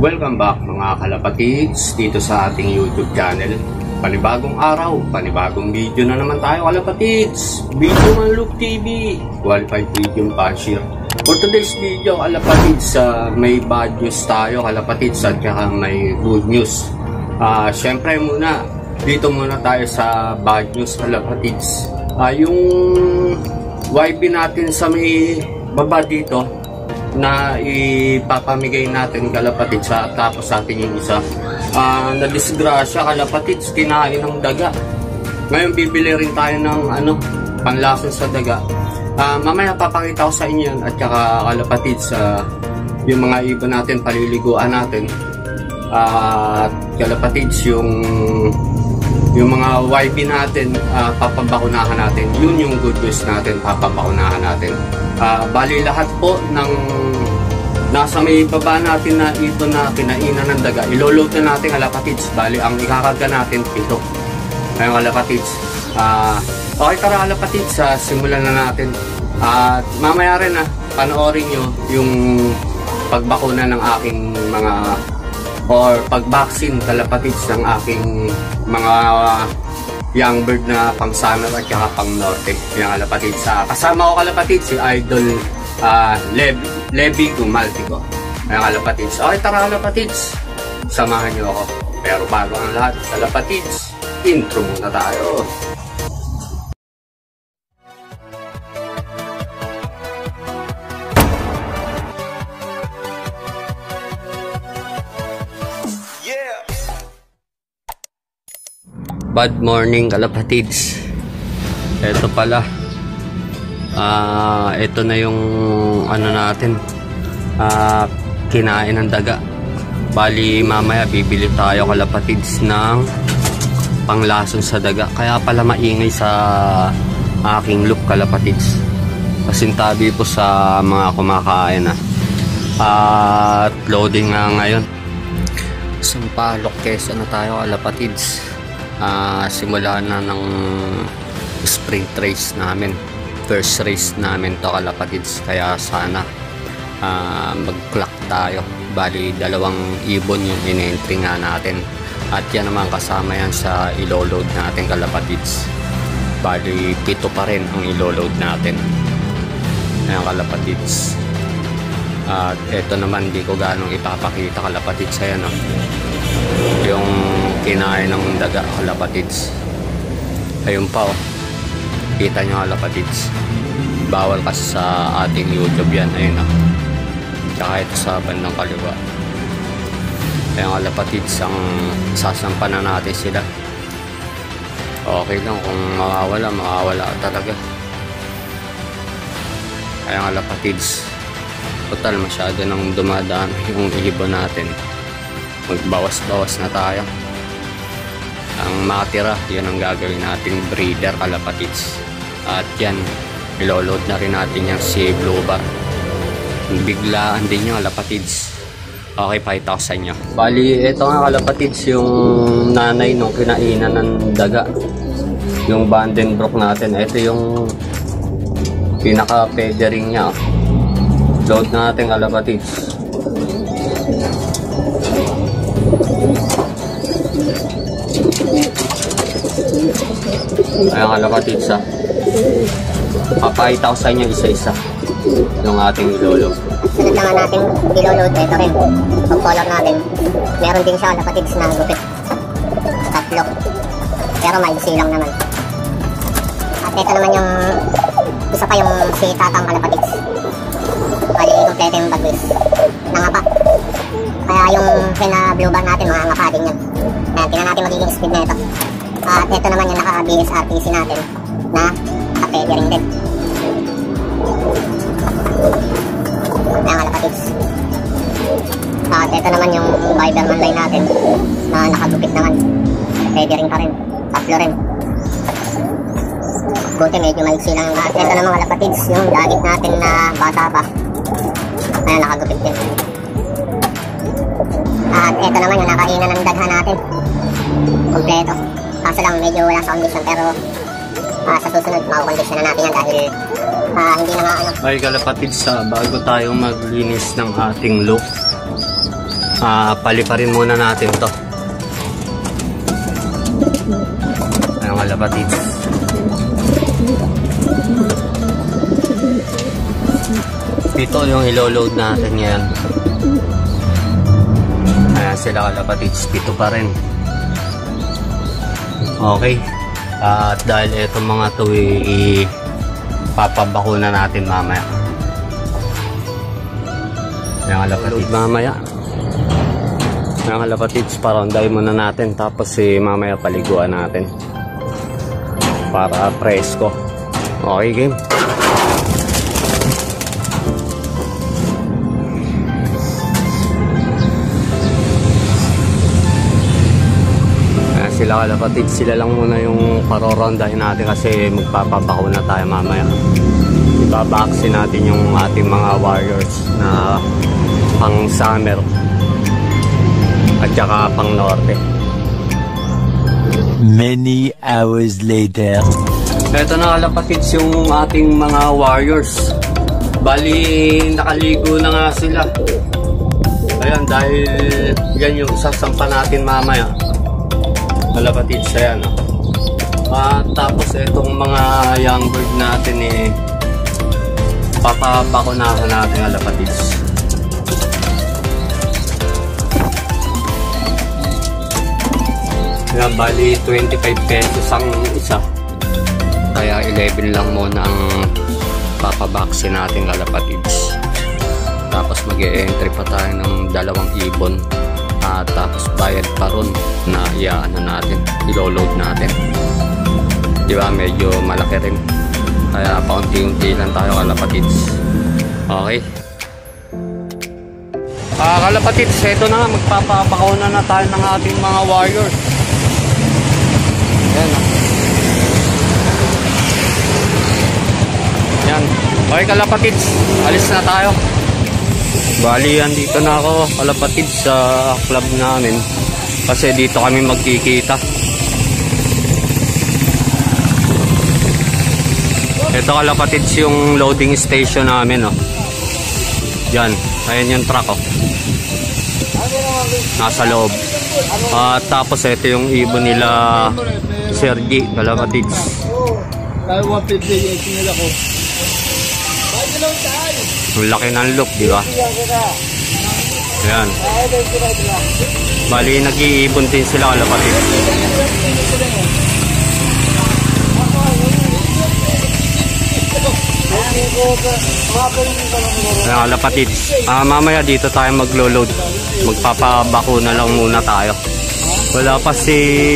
Welcome back mga kalapatids dito sa ating YouTube channel. Panibagong araw, panibagong video na naman tayo kalapatids. Video Man Look TV, qualified video cashier. For today's video kalapatids, may bad news tayo kalapatids at saka may good news. Syempre muna, dito muna tayo sa bad news kalapatids. Yung YB natin sa may baba dito na ipapamigay natin kalapatids tapos sa atin yung isa na disgrasya kalapatids, kinain ng daga. Ngayon bibili rin tayo ng panlason sa daga. Mamaya papakita ko sa inyo yan at saka kalapatids yung mga ibon natin, paliliguan natin at kalapatids yung mga YB natin, papabakunahan natin. Yun yung good news natin, papabakunahan natin. Bali lahat po ng nasa may baba natin na ito na kinainan ng daga, iloload na natin kalapatids. Bali ang ikakarga natin 7. Ayun kalapatids. Okay, tara kalapatids, simulan na natin. At mamaya rin panoorin nyo yung pagbakuna ng aking mga or pag-vaccine kalapatids ng aking mga young bird na pang summer at saka pang norte. Yung kalapatids. Kasama ko kalapatids si Idol Levi Gumaltico. Yung kalapatids. Okay, tara kalapatids, samahan nyo ako. Pero bago ang lahat kalapatids, intro muna tayo. Bad morning kalapatids. Ito pala, ito na yung natin, kinain ng daga. Bali mamaya bibili tayo kalapatids ng panglason sa daga. Kaya pala maingay sa aking loop kalapatids, pasintabi po sa mga kumakain at loading nga ngayon. Sampaloc, Quezon na tayo kalapatids. Simula na ng sprint race namin, first race namin to kalapatids, kaya sana mag-clock tayo. Bali 2 ibon yung in-entry nga natin at yan naman kasama yan sa ilo-load natin kalapatids. Bali 7 pa rin ang ilo-load natin. Ayan kalapatids. At eto naman, di ko ganong ipapakita kalapatids. Ayan yung kinain ng daga kalapatids. Ayun pa kita nyo kalapatids, bawal kasi sa ating YouTube yan. Ayun tsaka ito sa bandang kaliwa. Ayun kalapatids, ang sasampan na natin sila. Okay lang kung makawala talaga. Ayun kalapatids, total masyado nang dumadaan yung ibon natin, magbawas-bawas na tayo. Ang matira, yun ang gagawin nating breeder kalapatids. At yan, iloload na rin natin yung si Blue Bar. Biglaan din yung kalapatids. Okay, pakita ko sa inyo. Bali, ito nga kalapatids yung nanay nung kinainan ng daga, yung Vandenbroek natin. Ito yung pinaka-feathering nya. Load natin kalapatids. Ayan kalapatids, papakita ko sa inyo isa-isa yung ating iloload. Sunod na nga natin iloload. Ito rin, pag-color natin, meron din siya kalapatids na gupit 3, pero maiksi lang naman. At ito naman yung isa pa, yung si Tatang kalapatids. Bali kompleto yung bagwis, nangapa. Kaya yung pina-blue bar natin, mga ngapa din yan. Ayan, tingnan natin magiging speed na ito. At ito naman yung naka-BSRTC natin na naka-feathering din. Ayan kalapatids. At ito naman yung Viberman line natin na nakagupit naman, feathering pa rin, 3 rin. Buti medyo maiksi lang yung lahat. Ito naman kalapatids, yung dagit natin na bata pa. Ayan, nakagupit din. At ito naman yung nakainan ng daghan natin, kompleto. Kaso lang medyo wala sa condition, pero sa susunod makakondisyon na natin yan dahil hindi na nga Ay kalapatids, bago tayo maglinis ng ating loop, Paliparin muna natin to. Ayan mga lapatids. Ito yung ilo-load natin ngayon. Ayan sila kalapatids, pito pa rin. Okay. At dahil itong mga to ipapabakuna natin mamaya. Ayan kalapatids. Mamaya. Ayan kalapatids, paronday muna natin. Tapos mamaya paliguan natin. Para presko. Okay game. Sila kalapatids, sila lang muna yung parorondahin natin kasi magpapabako na tayo mamaya. Ibabaksin natin yung ating mga warriors na pang summer at saka pang norte. Many hours later. Ito na kalapatids yung ating mga warriors. Bali nakaligo na nga sila. Ayan, dahil yan yung isasampa natin mamaya. Kalapatids, ayan. Tapos itong mga young bird natin papabakunahan natin kalapatids. Ayan, bali 25 pesos ang isa. Kaya 11 lang muna ang papabaksin natin kalapatids. Tapos mag-e-entry pa tayo ng 2 ibon. Tapos bayad pa ron na natin, ilo-load natin. Diba, medyo malaki rin. Kaya paunti-unti lang tayo kalapatids. Okay. Kalapatids, eto na, magpapabakaw na tayo ng ating mga warriors. Yan. Yan. Okay kalapatids, alis na tayo. Bali, andito na ako kalapatids sa club namin kasi dito kami magkikita. Ito kalapatids yung loading station namin, oh. Yan, ayan yung truck, oh. Nasa loob. Tapos ito yung ibon nila Sergi kalapatids. Ang laki ng look, di ba? Ayan. Bali, nag-iibon din sila kalapatids. Ayan kalapatids. Mamaya dito tayo maglo-load. Magpapabakuna lang muna tayo. Wala pa si,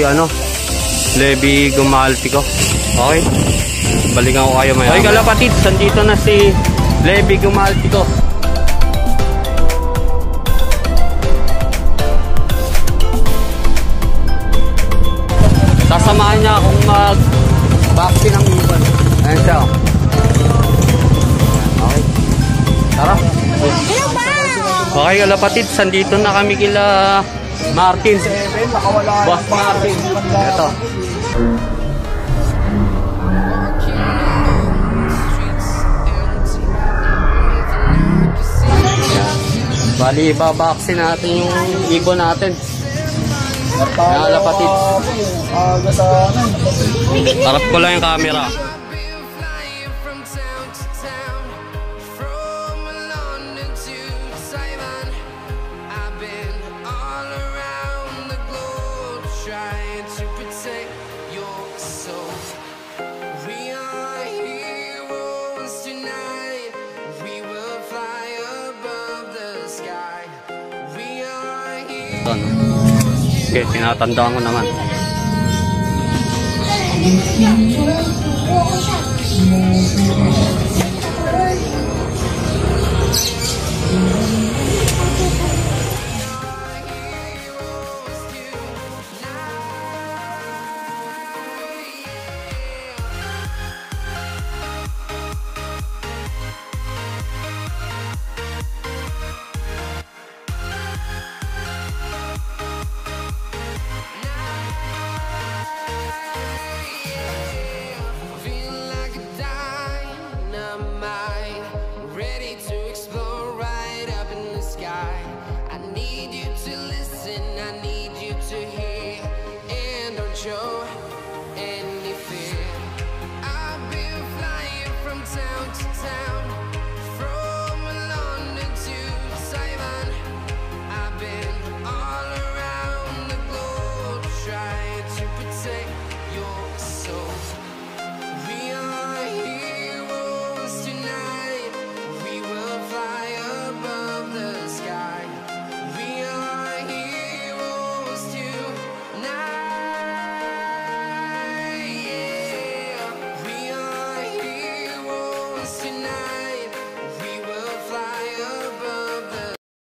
Levi Gumaltico. Okay? Balikan ko kayo maya. Okay kalapatids, andito na si Levi Gumaltico. Sasamahan niya akong mag-vaccine ng ibon. Ayan siya. Okay. Tara. Okay kalapatids, andito na kami kila Martin. Boss Martin. Ito. Bali, babaksin natin yung ibon natin. Kalapatids. Harap ko lang yung camera. Okay, tinatandaan ko naman. Ready to explore right up and to listen, I need you to hear, and don't show any fear. I've been flying from town to town, from London to Taiwan. I've been all around the globe trying to protect your soul. We are heroes tonight. We will fly above the sky. We are heroes tonight. Yeah. We are heroes tonight. We will fly above the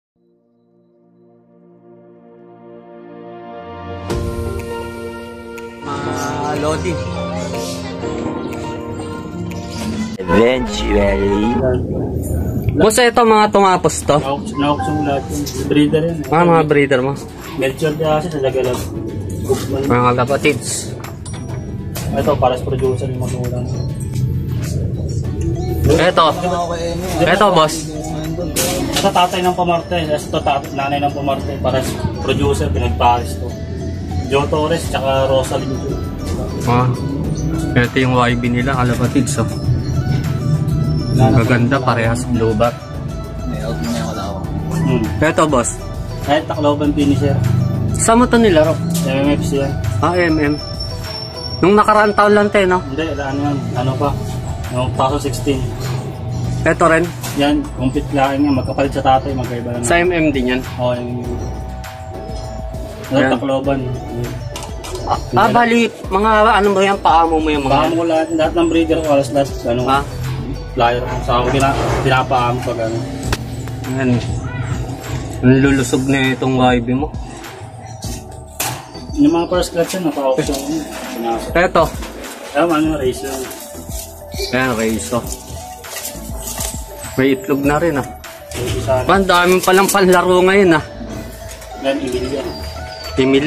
Lodi. Eventually. Boss, ito mga tumapos to. Na-auction lahat yung breeder yan. Mga breeder mo. Melchor kaya kasi nalagalag. Mga kapatids. Ito, para sa producer yung magulang. Ito boss. Ito tatay ng Pamarte. Ito nanay ng Pamarte. Para sa producer, pinagparis to. Joe Torres, tsaka Rosalie. Ito yung YB nila, kalapatids. Oh. Maganda, parehas blue bat. Ito boss. Kahit Tacloban finisher. Saan mo ito nilaro? MMFC yan. MM. Nung nakaraan taon lang tayo, no? Hindi, ano yan? Ano pa? Noong 2016. Ito rin. Yan, compete lang yan. Magkapalit sa tatay, magkaiba lang. Sa MM din yan. Oo, yung... Ayan. Tacloban. Bali, mga ano mo yan, paamo mo yung mga... Paamo ko lahat ng breeder ko, alas lahat, ano, flyer ko. Saka ko pinapaamo pag ano. Ayan. Lulusog na itong YB mo. Yung mga first class yan, napa-auction ko. Ito. Alam, ano, race yun. Ayan, Reiso. May itlog na rin, ah. Isa, Ang dami palang panlaro ngayon, ah. then, Emil yan. Emil.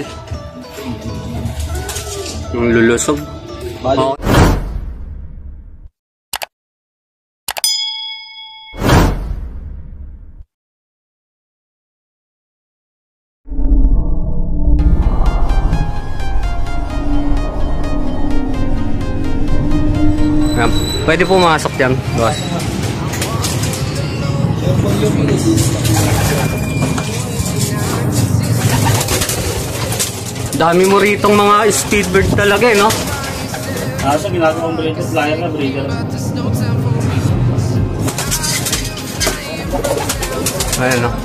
Yung lulusog. Oh. Ayan. Pwede pumasok dyan, boss. Dami mo ritong mga speedbird talaga, eh, no? Kaso ginagawang breeder, flyer na breeder. Ayan, no?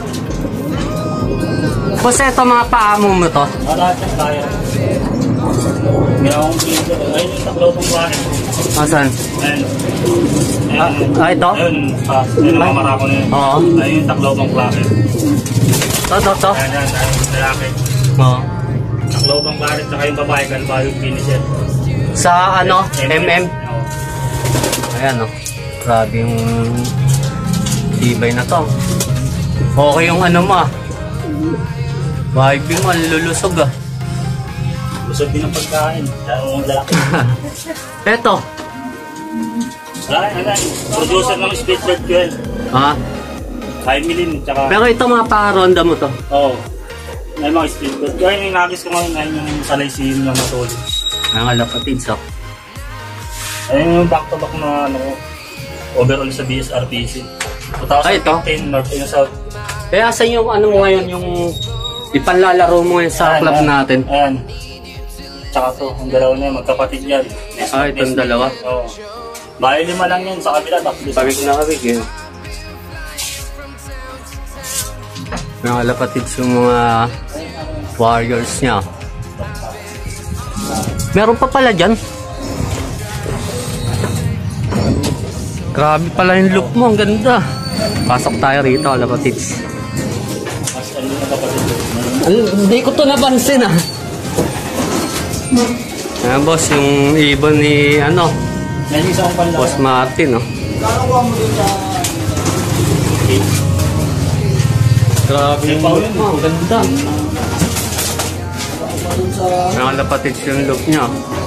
Boss, ito mga paamo mo to. Lahat yung flyer. Ginagawang breeder. Ayun yung Tacloban flyer. Asan? Ayun. Ito? Ayun, yung namamara ko na yun. Oo. Ayun yung Tacloban flyer. To. Ayun, lalaki. Oo. Tacloban flyer, tsaka yung babae, kalba yung finisher. Sa ano? MM? Oo. Ayan, no? Grabe yung tibay na to. Okay yung ano mo, ah. YB mo, lulusog, ah. Lusog din ang pagkain. Yung lalaki. Eto. Ay, producer ng speedbird ko yan. Ah. 5 million, tsaka... Pero ito mga paronda mo to. Oo. May mga speedbird. Kaya yung nagis ko ngayon yung salaysim ng matulog. Ang alapatids, oh. Ayun yung back-to-back na ano, overall sa BSRPC. 2015, North and South. Kaya asan yung ano mo ngayon, yung ipanlalaro mo ngayon sa club natin? Ayan. Tsaka to, ang dalawa na yan, magkapatid yan. Itong dalawa? Oo. Bali 5 lang yan sa kabila, tapos Pabig na kabig, eh. Mga alapatids yung mga warriors niya. Meron pa pala dyan. Grabe pala yung look mo, ang ganda. Pasok tayo rito, alapatids. mas ano na kapatid. Hindi ko to napansin, ah. Ayan, boss, yung ibon ni, ano, May isa akong panlaban. Boss Martin, oh. Grabe yung look mo, ang ganda. Ang lapatid yung look niya.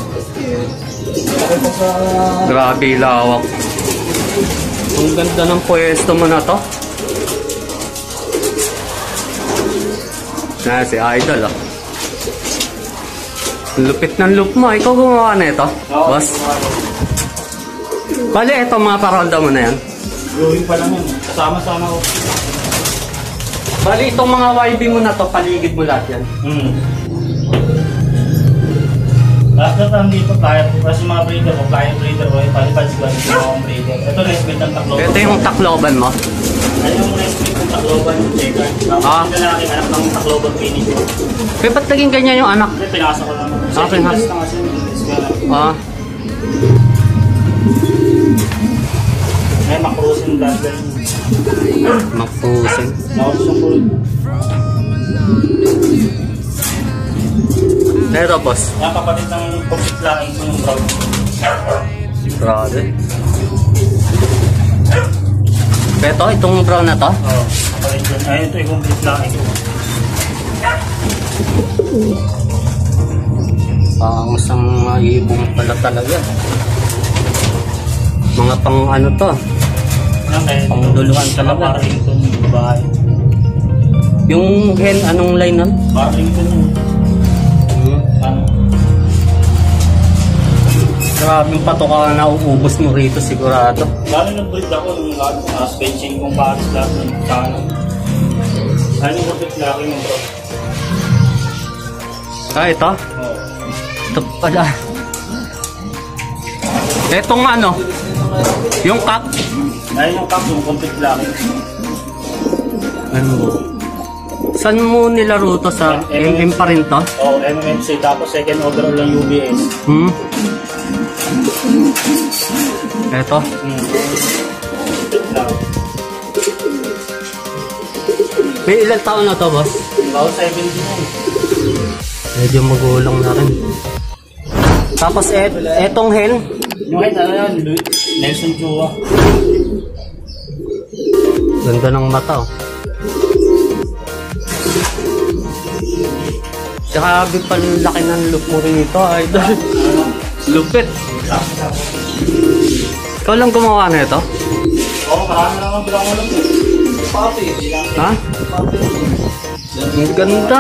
Grabe lawak. Ang ganda ng pwesto mo na to. Na si Idol, oh. Lupit ng loop mo. Ikaw gumawa na ito, boss? Bali, ito mga parolda mo na yan. Gawin pa lang yun. Kasama-sama ko. Bali, itong mga YB mo na to, paligid mo lahat yan. Lahat na tayo dito, kasi mga breeder ko, client breeder ko, palipad siguro yung mga breeder. Ito, respect ng Tacloban. Ito yung Tacloban mo. Ano yung respect ng Tacloban yung checker? Tapos yung lalaki, anak ng Tacloban finish ko. Kaya ba't naging ganyan yung anak? Kasi pinasa ko naman. Pinas. May makrusin dahil ganyan. Makpusin. Nakapos yung pulot. Ito, boss. Yan, kapatid ng complete laking ko yung brown. Grabe. Ito, itong brown na to? Oo, kapatid yun. Ayun, ito yung complete laking ko. Pangasang maibong pala talaga. Mga pang ano to? Yan, kaya Pangduluhan talaga. Parrington yung babae. Yung hen, anong line nun? Parrington yung ano? Grabing patoka na uubos mo rito sigurado. Lalo nag-breed ako nung lahat ng suspension kong pares lahat ng sana. Ano yung complete laking yung bro? Ito? Oo. Ito pala. Etong ano? Yung cup? Ayun yung cup, yung complete laking. Ano? Saan mo nilaro to sa MM pa rin to? Oo, MMC. Tapos second overall lang UBS. Eto. Complete lang. May ilang taon na to, boss? About 17 yun. Medyo magulang na rin. Tapos etong hen? Yung head, ano yan? Nelson Chua. Ganda ng mata, oh. Grabe pa yung laki ng look mo rito, idol. Lupit. Ikaw lang gumawa na ito? Oo, marami naman bilang ulam eh. Papi, bilang. Ha? Ang ganda.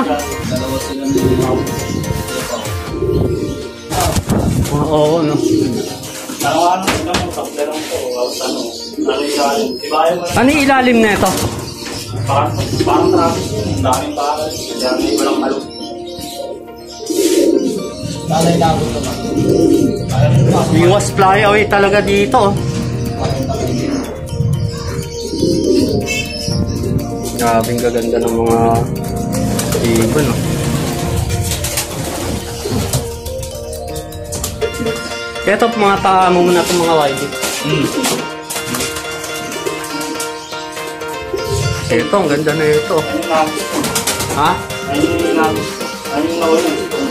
Oo, no. Ano sila mo, taplerang ko. Ano ilalim? Ibayan mo lang. Ano yung ilalim na ito? Parang traffic yun. Ang daming bakal. Kaya may walang halong. Talay na ako naman. Iwas flyaway talaga dito, oh. Grabing gaganda ng mga ibon, oh. Ito mga taamo mo na itong mga YB. Ito, ang ganda na ito. Ano yung nabis ko? Ha? Ano yung nabis ko? Ano yung nawala?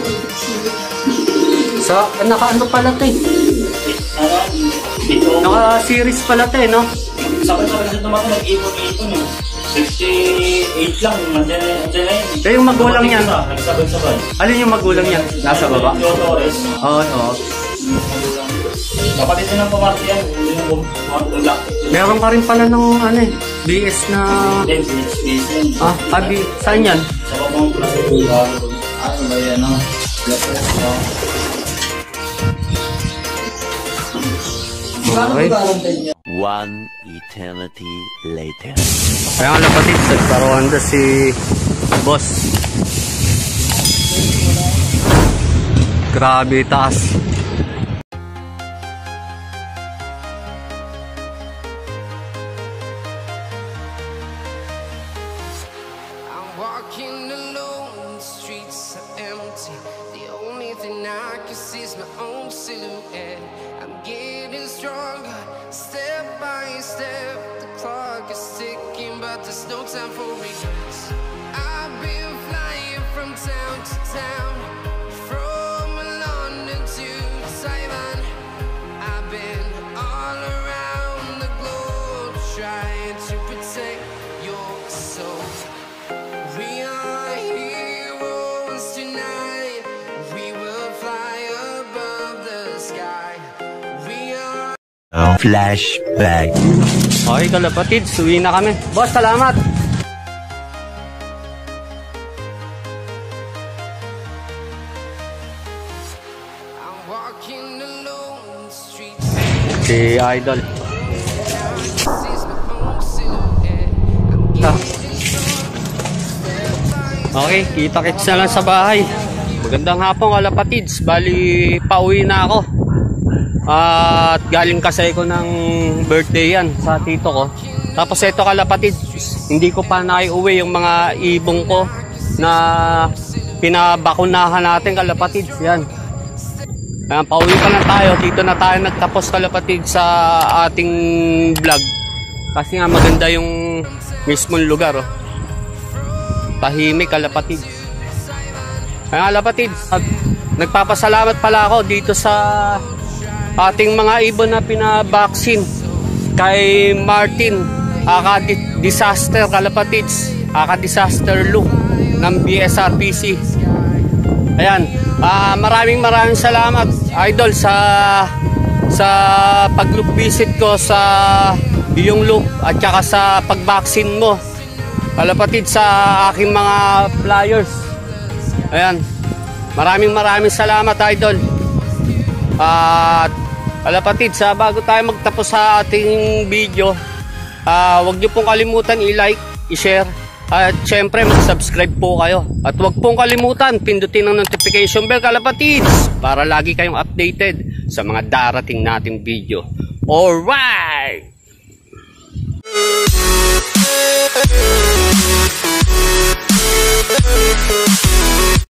Sa, naka-ano pala ito eh. Ano? Ito. Naka-series pala ito eh, no? Sabay-sabay kasi naman nag-ipon-ipon eh. 58 lang. Nandiyan na yun. Eh, yung magulang yan. Nagsabay-sabay. Alin yung magulang yan? Nasa baba? Joe Torres. Oo, oo. Kapatid din ng pamarte yan. Hindi na bumulak. Meron ka rin pala ng ano eh, BS na... Then, BS yan. Abi, saan yan? Sa babang plus. Ano ba yan? Okay. One eternity later. Kaya nga lapatid, nagkaroon na si boss. Grabe taas. I'm walking alone, the streets are empty. The only thing I can see is my own silhouette. I'm getting stronger, step by step. The clock is ticking, but there's no time for regrets. I've been flying from town to town, from London to Taiwan. I've been all around the globe, trying to protect your soul. We are heroes tonight. We will fly above the sky. We are. Flashback. Okay kalapatid, suwi na kami. Boss, salamat! walking alone, streets Si Idol. sees my own silhouette. I'm getting Okay, kita-kits na lang sa bahay. Magandang hapon kalapatids. Bali, pauwi na ako. At galing kasi ko ng birthday yan sa tito ko. Tapos ito kalapatids, hindi ko pa naiuwi yung mga ibong ko na pinabakunahan natin kalapatids. Yan. Pauwi pa lang tayo. Dito na tayo nagtapos kalapatids sa ating vlog. Kasi nga maganda yung mismong lugar. Oh. Tahimik kalapatids. Kaya kalapatids, nagpapasalamat pala ako dito sa ating mga ibon na pinabaksin kay Martin Aka-Disaster kalapatids, Aka-Disaster Look ng BSRPC. Ayan, maraming salamat Idol sa pag-look visit ko sa iyong look at saka sa pag-vaccine mo kalapatids sa aking mga flyers. Ayan, maraming salamat Idol. At kalapatids, bago tayo magtapos sa ating video, huwag niyo pong kalimutan i-like, i-share, at syempre mag-subscribe po kayo. At huwag pong kalimutan pindutin ang notification bell kalapatids para lagi kayong updated sa mga darating nating video. Alright!